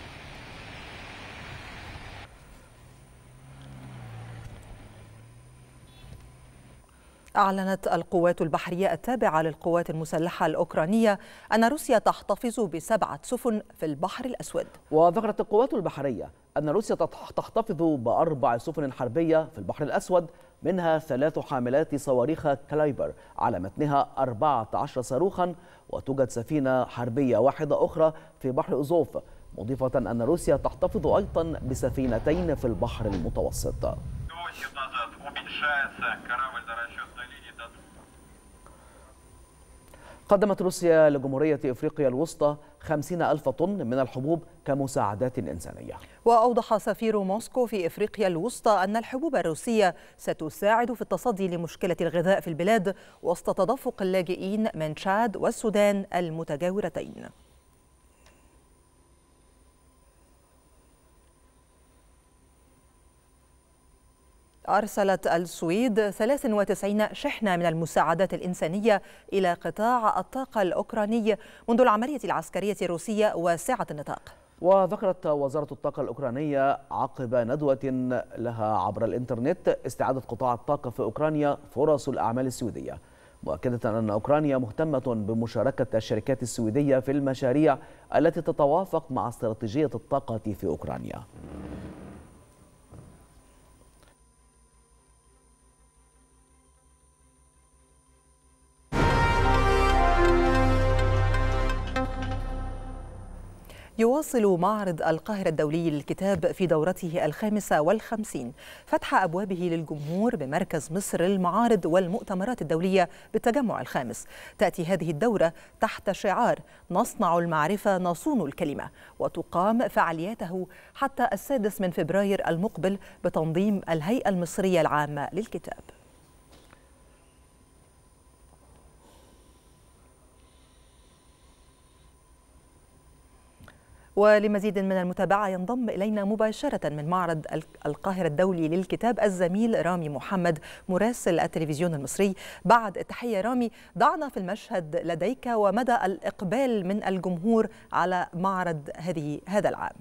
أعلنت القوات البحرية التابعة للقوات المسلحة الأوكرانية أن روسيا تحتفظ ب7 سفن في البحر الأسود. وذكرت القوات البحرية أن روسيا تحتفظ ب4 سفن حربية في البحر الأسود، منها 3 حاملات صواريخ كلايبر على متنها 14 صاروخا، وتوجد سفينة حربية واحدة أخرى في بحر أزوف، مضيفة أن روسيا تحتفظ أيضا بسفينتين في البحر المتوسط. قدمت روسيا لجمهورية إفريقيا الوسطى 50,000 طن من الحبوب كمساعدات إنسانية. وأوضح سفير موسكو في إفريقيا الوسطى أن الحبوب الروسية ستساعد في التصدي لمشكلة الغذاء في البلاد وسط تدفق اللاجئين من تشاد والسودان المتجاورتين. أرسلت السويد 93 شحنة من المساعدات الإنسانية إلى قطاع الطاقة الأوكراني منذ العملية العسكرية الروسية واسعة النطاق. وذكرت وزارة الطاقة الأوكرانية عقب ندوة لها عبر الإنترنت استعادة قطاع الطاقة في أوكرانيا فرص الأعمال السويدية، مؤكدة أن أوكرانيا مهتمة بمشاركة الشركات السويدية في المشاريع التي تتوافق مع استراتيجية الطاقة في أوكرانيا. يواصل معرض القاهرة الدولي للكتاب في دورته 55 فتح أبوابه للجمهور بمركز مصر للمعارض والمؤتمرات الدولية بالتجمع الخامس. تأتي هذه الدورة تحت شعار نصنع المعرفة نصون الكلمة، وتقام فعالياته حتى 6 فبراير المقبل بتنظيم الهيئة المصرية العامة للكتاب. ولمزيد من المتابعة ينضم إلينا مباشرة من معرض القاهرة الدولي للكتاب الزميل رامي محمد مراسل التلفزيون المصري. بعد التحية رامي، ضعنا في المشهد لديك ومدى الإقبال من الجمهور على معرض هذا العام.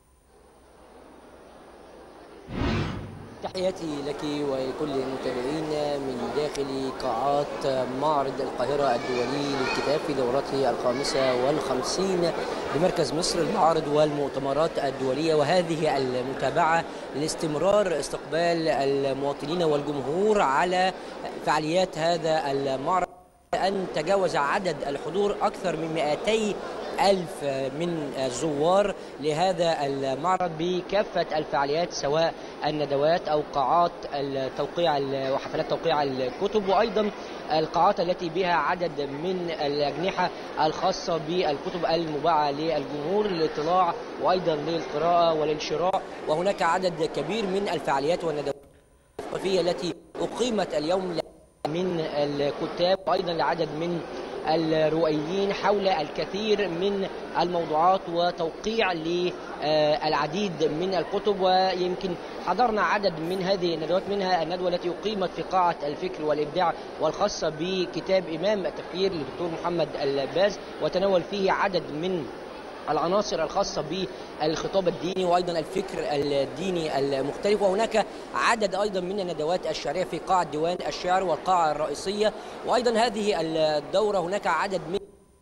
تحياتي لك ولكل المتابعين من داخل قاعات معرض القاهرة الدولي للكتاب في دورته 55 بمركز مصر للمعارض والمؤتمرات الدولية، وهذه المتابعة لاستمرار استقبال المواطنين والجمهور على فعاليات هذا المعرض، أن تجاوز عدد الحضور أكثر من 200 ألف من الزوار لهذا المعرض بكافة الفعاليات، سواء الندوات أو قاعات التوقيع وحفلات توقيع الكتب، وأيضا القاعات التي بها عدد من الأجنحة الخاصة بالكتب المباعة للجمهور للاطلاع وأيضا للقراءة وللشراء. وهناك عدد كبير من الفعاليات والندوات الثقافية التي أقيمت اليوم من الكتاب وأيضا لعدد من الروائيين حول الكثير من الموضوعات وتوقيع للعديد من الكتب. ويمكن حضرنا عدد من هذه الندوات، منها الندوة التي أقيمت في قاعة الفكر والإبداع والخاصة بكتاب إمام التفكير للدكتور محمد الباز، وتناول فيه عدد من العناصر الخاصة بالخطاب الديني وأيضا الفكر الديني المختلف. وهناك عدد أيضا من الندوات الشعرية في قاعة ديوان الشعر والقاعة الرئيسية. وأيضا هذه الدورة هناك عدد من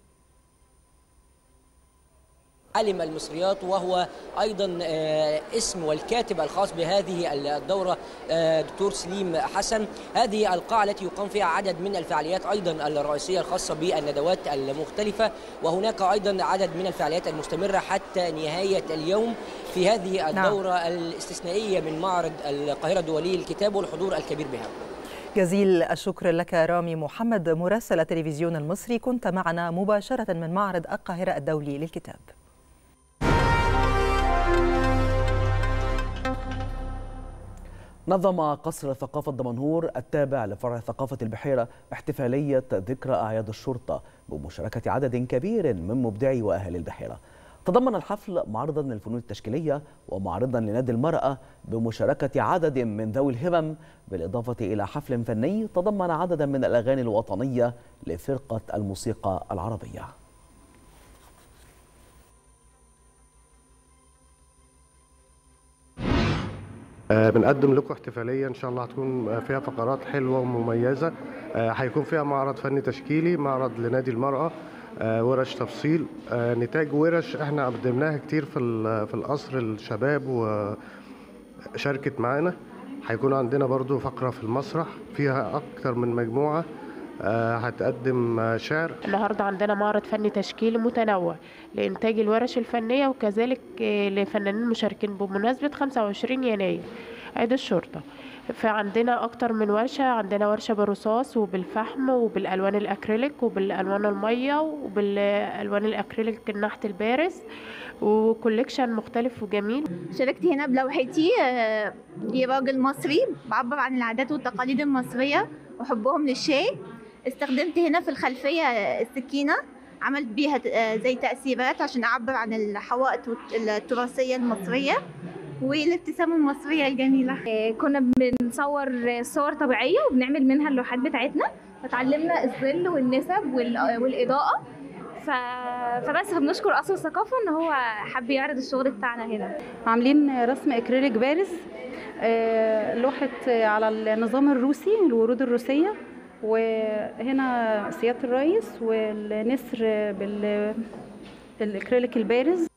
عالم المصريات، وهو أيضا اسم والكاتب الخاص بهذه الدورة دكتور سليم حسن. هذه القاعة التي يقام فيها عدد من الفعاليات أيضا الرئيسية الخاصة بالندوات المختلفة، وهناك أيضا عدد من الفعاليات المستمرة حتى نهاية اليوم في هذه الدورة الاستثنائية من معرض القاهرة الدولي للكتاب والحضور الكبير بها. جزيل الشكر لك رامي محمد مراسل التلفزيون المصري، كنت معنا مباشرة من معرض القاهرة الدولي للكتاب. نظم قصر ثقافة دمنهور التابع لفرع ثقافة البحيرة احتفالية ذكرى أعياد الشرطة بمشاركة عدد كبير من مبدعي وأهل البحيرة. تضمن الحفل معرضا للفنون التشكيلية ومعرضا لنادي المرأة بمشاركة عدد من ذوي الهمم، بالإضافة إلى حفل فني تضمن عددا من الأغاني الوطنية لفرقة الموسيقى العربية. بنقدم لكم احتفالية إن شاء الله هتكون فيها فقرات حلوة ومميزة. هيكون فيها معرض فني تشكيلي، معرض لنادي المرأة، ورش تفصيل، نتاج ورش احنا قدمناها كتير في القصر الشباب وشاركت معانا. هيكون عندنا برضو فقرة في المسرح فيها أكتر من مجموعة هتقدم شعر. النهارده عندنا معرض فني تشكيلي متنوع لإنتاج الورش الفنية وكذلك لفنانين مشاركين بمناسبة 25 يناير عيد الشرطة. فعندنا أكتر من ورشة، عندنا ورشة بالرصاص وبالفحم وبالألوان الأكريليك وبالألوان المية وبالألوان الأكريليك النحت البارز، وكوليكشن مختلف وجميل. شاركت هنا بلوحتي دي راجل مصري بعبر عن العادات والتقاليد المصرية وحبهم للشاي. استخدمت هنا في الخلفية السكينة، عملت بيها زي تأثيرات عشان أعبر عن الحوائط التراثية المصرية والابتسامة المصرية الجميلة. كنا بنصور صور طبيعية وبنعمل منها اللوحات بتاعتنا، فتعلمنا الظل والنسب والإضاءة. فبس بنشكر قصر الثقافة ان هو حب يعرض الشغل بتاعنا هنا. عاملين رسم اكريليك بارز، لوحة على النظام الروسي، الورود الروسية، وهنا سيادة الرئيس والنسر بالاكريليك البارز.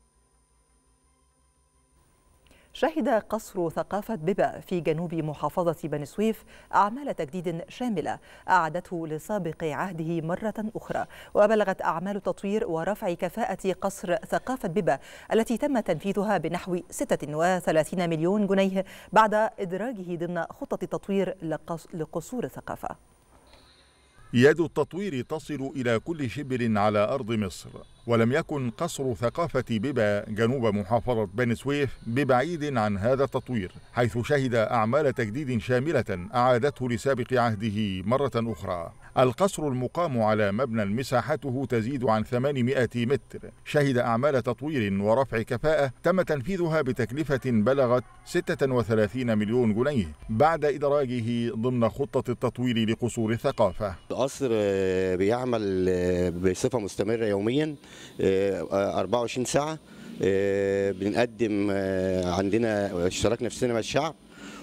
شهد قصر ثقافة ببا في جنوب محافظة بني سويف أعمال تجديد شاملة أعادته لسابق عهده مرة أخرى، وبلغت أعمال التطوير ورفع كفاءة قصر ثقافة ببا التي تم تنفيذها بنحو 36 مليون جنيه بعد إدراجه ضمن خطة تطوير لقصور الثقافة. يد التطوير تصل إلى كل شبر على أرض مصر، ولم يكن قصر ثقافة ببا جنوب محافظة بني سويف ببعيد عن هذا التطوير، حيث شهد أعمال تجديد شاملة أعادته لسابق عهده مرة أخرى. القصر المقام على مبنى مساحته تزيد عن 800 متر شهد أعمال تطوير ورفع كفاءة تم تنفيذها بتكلفة بلغت 36 مليون جنيه بعد إدراجه ضمن خطة التطوير لقصور الثقافة. القصر بيعمل بصفة مستمرة يوميا 24 ساعة. بنقدم عندنا اشتراكنا في سينما الشعب،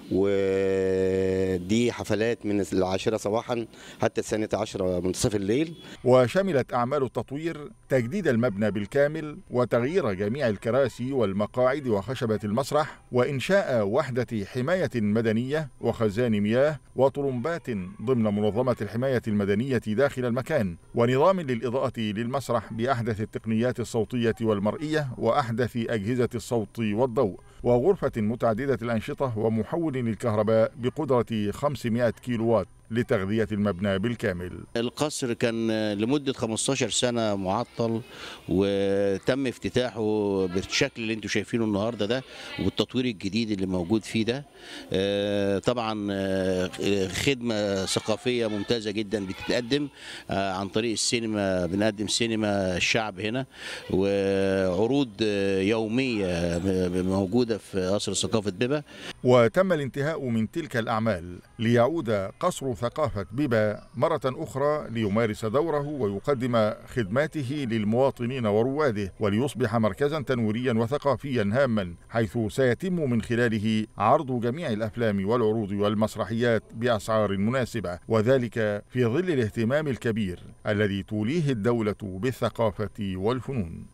ودي حفلات من 10 صباحا حتى 12 منتصف الليل. وشملت أعمال التطوير تجديد المبنى بالكامل وتغيير جميع الكراسي والمقاعد وخشبة المسرح وإنشاء وحدة حماية مدنية وخزان مياه وطرمبات ضمن منظمة الحماية المدنية داخل المكان، ونظام للإضاءة للمسرح بأحدث التقنيات الصوتية والمرئية وأحدث أجهزة الصوت والضوء، وغرفة متعددة الأنشطة ومحول للكهرباء بقدرة 500 كيلووات لتغذية المبنى بالكامل. القصر كان لمدة 15 سنة معطل، وتم افتتاحه بالشكل اللي انتم شايفينه النهاردة ده وبالتطوير الجديد اللي موجود فيه ده. طبعا خدمة ثقافية ممتازة جدا بتتقدم عن طريق السينما. بنقدم سينما الشعب هنا وعروض يومية موجودة في قصر ثقافة بيبا. وتم الانتهاء من تلك الأعمال ليعود قصر ثقافة بيبا مرة أخرى ليمارس دوره ويقدم خدماته للمواطنين ورواده، وليصبح مركزا تنويريا وثقافيا هاما، حيث سيتم من خلاله عرض جميع الأفلام والعروض والمسرحيات بأسعار مناسبة، وذلك في ظل الاهتمام الكبير الذي توليه الدولة بالثقافة والفنون.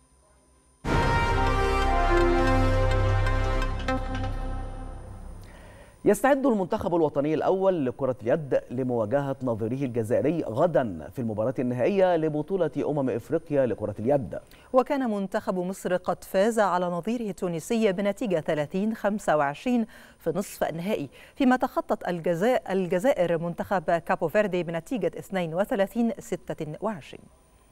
يستعد المنتخب الوطني الأول لكرة اليد لمواجهة نظيره الجزائري غدا في المباراة النهائية لبطولة إفريقيا لكرة اليد. وكان منتخب مصر قد فاز على نظيره التونسي بنتيجة 30-25 في نصف النهائي، فيما تخطت الجزائر منتخب كابو فيردي بنتيجة 32-26.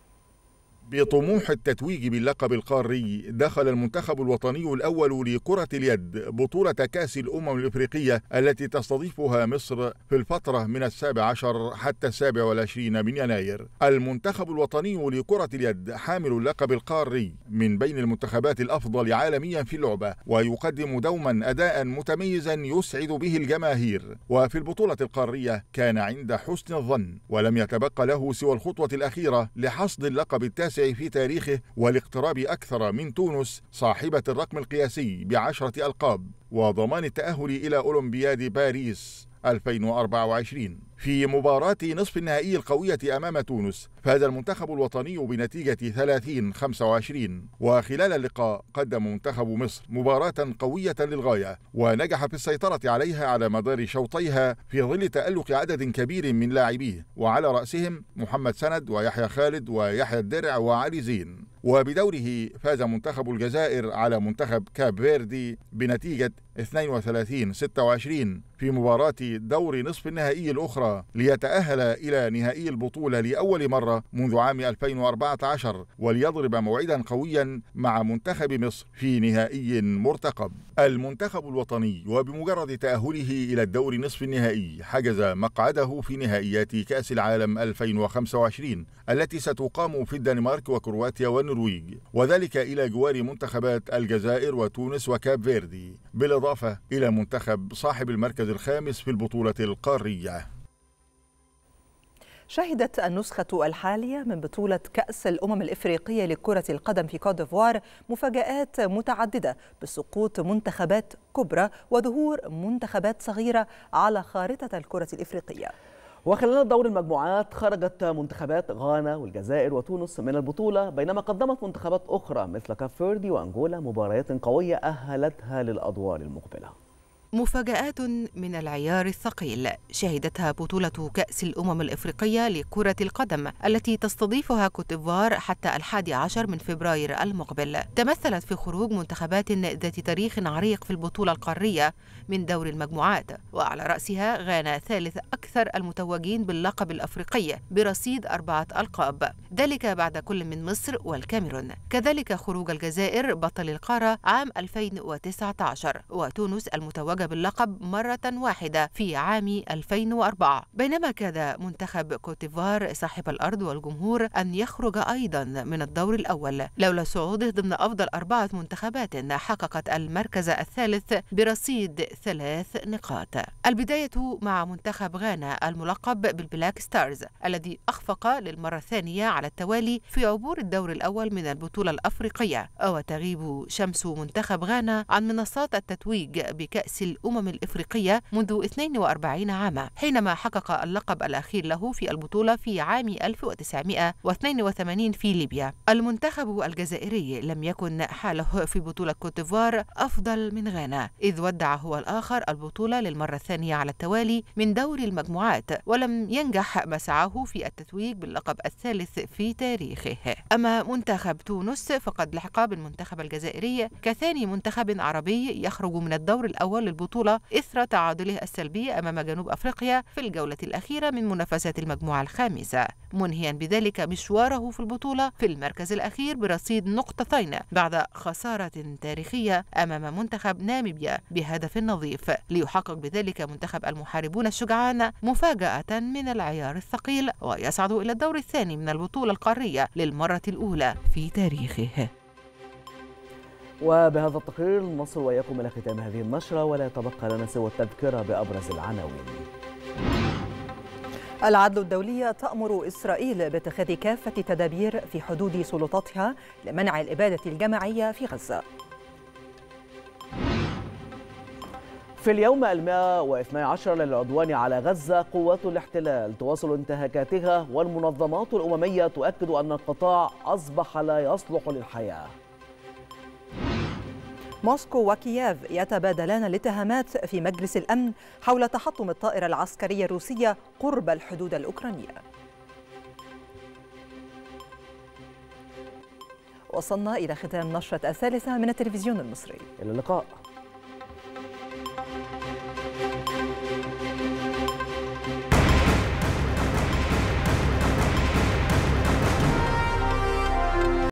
بطموح التتويج باللقب القاري دخل المنتخب الوطني الأول لكرة اليد بطولة كأس الأمم الإفريقية التي تستضيفها مصر في الفترة من 17 حتى 27 من يناير. المنتخب الوطني لكرة اليد حامل اللقب القاري من بين المنتخبات الأفضل عالميا في اللعبة، ويقدم دوما أداء متميزا يسعد به الجماهير، وفي البطولة القارية كان عند حسن الظن ولم يتبقى له سوى الخطوة الأخيرة لحصد اللقب التاسع في تاريخه والاقتراب أكثر من تونس صاحبة الرقم القياسي ب10 ألقاب وضمان التأهل إلى أولمبياد باريس 2024. في مباراة نصف النهائي القوية أمام تونس فاز المنتخب الوطني بنتيجة 30-25، وخلال اللقاء قدم منتخب مصر مباراة قوية للغاية ونجح في السيطرة عليها على مدار شوطيها في ظل تألق عدد كبير من لاعبيه، وعلى رأسهم محمد سند ويحيى خالد ويحيى الدرع وعلي زين. وبدوره فاز منتخب الجزائر على منتخب كاب فيردي بنتيجة 32-26 في مباراة دور نصف النهائي الأخرى ليتأهل إلى نهائي البطولة لأول مرة منذ عام 2014 وليضرب موعدا قويا مع منتخب مصر في نهائي مرتقب. المنتخب الوطني وبمجرد تأهله إلى الدور نصف النهائي حجز مقعده في نهائيات كأس العالم 2025 التي ستقام في الدنمارك وكرواتيا والنرويج، وذلك إلى جوار منتخبات الجزائر وتونس وكاب فيردي، بالإضافة إلى منتخب صاحب المركز الخامس في البطولة القارية. شهدت النسخة الحالية من بطولة كأس الأمم الإفريقية لكرة القدم في كوت ديفوار مفاجآت متعددة بسقوط منتخبات كبرى وظهور منتخبات صغيرة على خارطة الكرة الإفريقية. وخلال دور المجموعات خرجت منتخبات غانا والجزائر وتونس من البطولة، بينما قدمت منتخبات أخرى مثل كاب فيردي وأنجولا مباريات قوية أهلتها للأدوار المقبلة. مفاجآت من العيار الثقيل شهدتها بطولة كأس الأمم الإفريقية لكرة القدم التي تستضيفها كوت ديفوار حتى 11 من فبراير المقبل. تمثلت في خروج منتخبات ذات تاريخ عريق في البطولة القارية من دور المجموعات، وعلى رأسها غانا ثالث أكثر المتوجين باللقب الأفريقي برصيد 4 ألقاب، ذلك بعد كل من مصر والكاميرون. كذلك خروج الجزائر بطل القارة عام 2019 وتونس المتوجة باللقب مرة واحدة في عام 2004، بينما كاد منتخب كوت ديفوار صاحب الأرض والجمهور أن يخرج أيضا من الدور الأول لولا صعوده ضمن أفضل 4 منتخبات حققت المركز الثالث برصيد 3 نقاط. البداية مع منتخب غانا الملقب بالبلاك ستارز الذي أخفق للمرة الثانية على التوالي في عبور الدور الأول من البطولة الأفريقية، وتغيب شمس منتخب غانا عن منصات التتويج بكأس الأمم الإفريقية منذ 42 عاما، حينما حقق اللقب الأخير له في البطولة في عام 1982 في ليبيا. المنتخب الجزائري لم يكن حاله في بطولة كوت ديفوار أفضل من غانا، إذ ودع هو الآخر البطولة للمرة الثانية على التوالي من دور المجموعات، ولم ينجح مسعاه في التتويج باللقب الثالث في تاريخه. أما منتخب تونس فقد لحق بالمنتخب الجزائري كثاني منتخب عربي يخرج من الدور الأول للبطولة إثر تعادله السلبي أمام جنوب أفريقيا في الجولة الأخيرة من منافسات المجموعة الخامسة، منهيا بذلك مشواره في البطولة في المركز الأخير برصيد نقطتين بعد خسارة تاريخية أمام منتخب ناميبيا بهدف نظيف، ليحقق بذلك منتخب المحاربون الشجعان مفاجأة من العيار الثقيل ويصعد إلى الدور الثاني من البطولة القارية للمرة الأولى في تاريخه. وبهذا التقرير نصل وإياكم إلى ختام هذه النشرة، ولا يتبقى لنا سوى التذكرة بأبرز العناوين. العدل الدولي تأمر إسرائيل باتخاذ كافة تدابير في حدود سلطاتها لمنع الإبادة الجماعية في غزة. في اليوم 112 للعدوان على غزة، قوات الاحتلال تواصل انتهاكاتها، والمنظمات الأممية تؤكد أن القطاع أصبح لا يصلح للحياة. موسكو وكييف يتبادلان الاتهامات في مجلس الأمن حول تحطم الطائرة العسكرية الروسية قرب الحدود الأوكرانية. وصلنا إلى ختام نشرة الثالثة من التلفزيون المصري. إلى اللقاء.